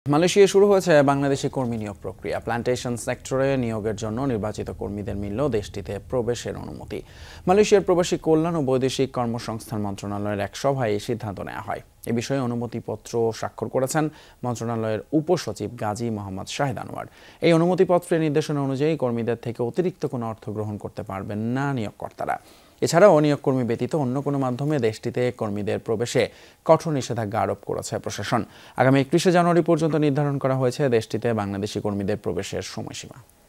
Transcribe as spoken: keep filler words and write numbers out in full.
মালয়েশিয়ায় শুরু হয়েছে বাংলাদেশি কর্মী নিয়োগ প্রক্রিয়া। প্ল্যান্টেশন সেক্টরে নিয়োগের জন্য নির্বাচিত কর্মীদের মিলল দেশটিতে প্রবেশের অনুমতি। মালয়েশিয়ার প্রবাসী কল্যাণ ও বৈদেশিক কর্মসংস্থান মন্ত্রণালয়ের এক সভায় এই সিদ্ধান্ত নেওয়া হয়। এ বিষয়ে অনুমতিপত্র স্বাক্ষর করেছেন মন্ত্রণালয়ের উপসচিব গাজী মোহাম্মদ শাহিদ আনোয়ার। এই অনুমতিপত্রের নির্দেশনা অনুযায়ী কর্মীদের থেকে অতিরিক্ত কোনো অর্থ গ্রহণ করতে পারবেন না নিয়োগকর্তারা। এছাড়াও নিয়োগ কর্মী ব্যতীত অন্য কোনো মাধ্যমে দেশটিতে কর্মীদের প্রবেশে কঠোর নিষেধাজ্ঞা আরোপ করেছে প্রশাসন। আগামী একত্রিশে জানুয়ারি পর্যন্ত নির্ধারণ করা হয়েছে দেশটিতে বাংলাদেশি কর্মীদের প্রবেশের সময়সীমা।